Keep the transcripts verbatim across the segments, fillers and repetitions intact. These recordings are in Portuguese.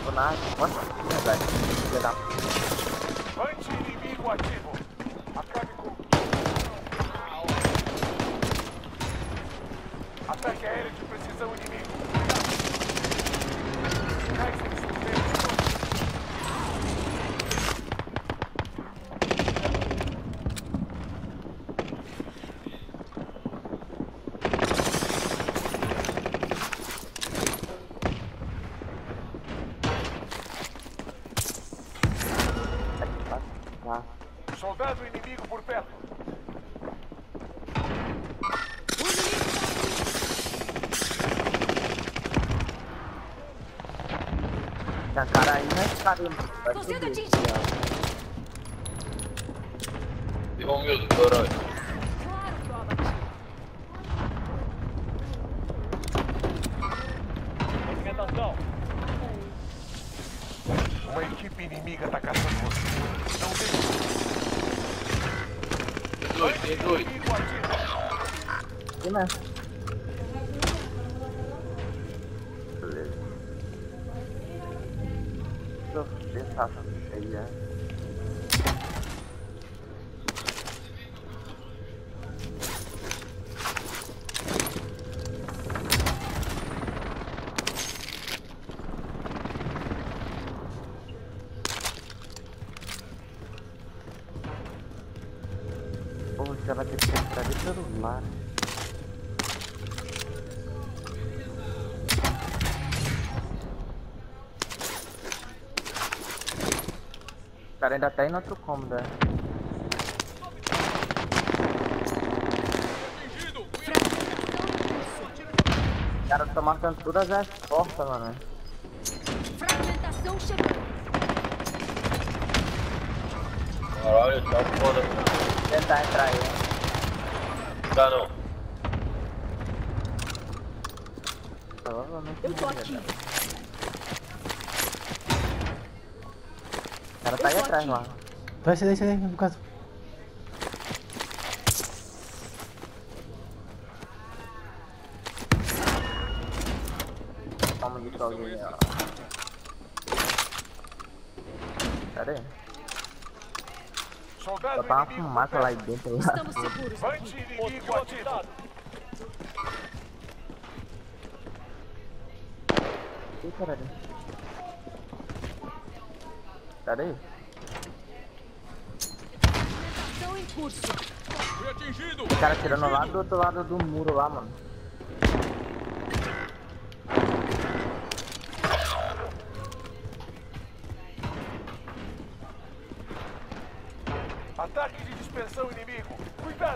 Tô na nossa, verdade. Filha da Anti-inimigo ativo. Acabe com... Ataque aéreo de precisão inimigo. Sinais de suspeito. Ah, Soldado inimigo por perto. tem cara aí, né? Cara, vai Tô sendo subir. atingido. E Romildo, caralho. Claro, prova. Movimentação. Uma equipe inimiga tá caçando você. Não tem... Tem dois, tem dois. Inimigo ativo. Aqui, né? Beleza. Deixa eu pensar isso aí, né? Pô, você vai ter que entrar de celular. O cara ainda tá indo outro cômodo, né? Os caras estão marcando todas as portas, mano. Fragmentação chegou. Caralho, tá foda. Tentar entrar aí. Tá não. Provavelmente Eu tô não, aqui. né? O cara tá aí Eu tô atrás aqui. lá. Vai, sai daí, sai daí, no caso. Toma de alguém, ó. Pera aí. Soldado Só tá uma inimigo fumaça por lá aí perto. dentro. Lá. Estamos seguros aqui. Anti-inimigo ativo. Ih, caralho. Pera aí. Fragmentação em curso. Fui atingido. O cara tirando lá do outro lado do muro lá, mano. Ataque de dispersão inimigo. Cuidado.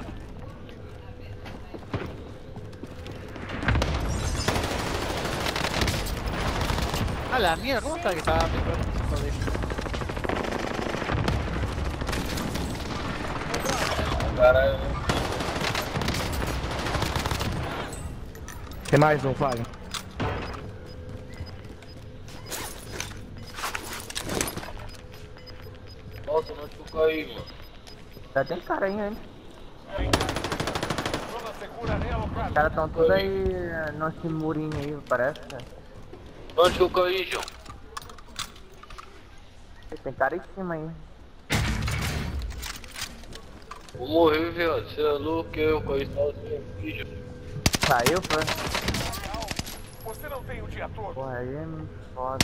A la mierda, ¿cómo está que estaba joder? Caralho. Tem mais um, Flávio. Nossa, não chuca aí, mano. Já tem cara aí, hein? Zona segura realocada. Os caras tão todos aí nesse murinho aí, parece. Né? Não chuca aí, João. Tem cara em cima aí. Vou morrer, viado. Você é louco, eu caí sozinho aqui, João. Saiu, foi? Você não tem o dia todo. Porra, aí é muito foda.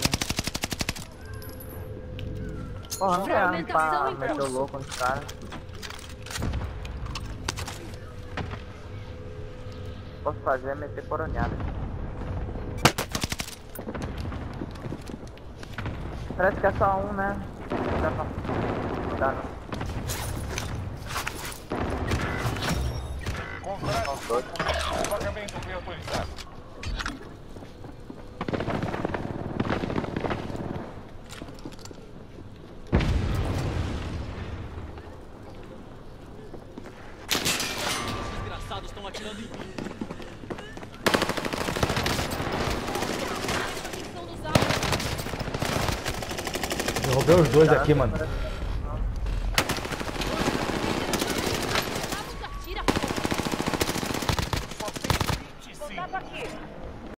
Porra, não é Fragmentação pra em meter o curso. louco nos caras. Posso fazer é meter coronhada. Parece que é só um, né? Não dá pra... Não dá não. Contrato. Pagamento bem autorizado. Desgraçados estão atirando em mim. São dos alvos. Derrubei os dois aqui, mano. Atira. Só tem vinte e cinco. Contato aqui.